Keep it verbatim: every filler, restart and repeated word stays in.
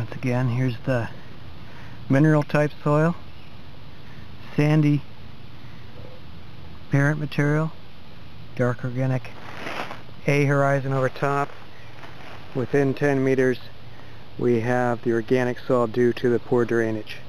Once again, here's the mineral type soil, sandy parent material, dark organic A horizon over top. Within ten meters we have the organic soil due to the poor drainage.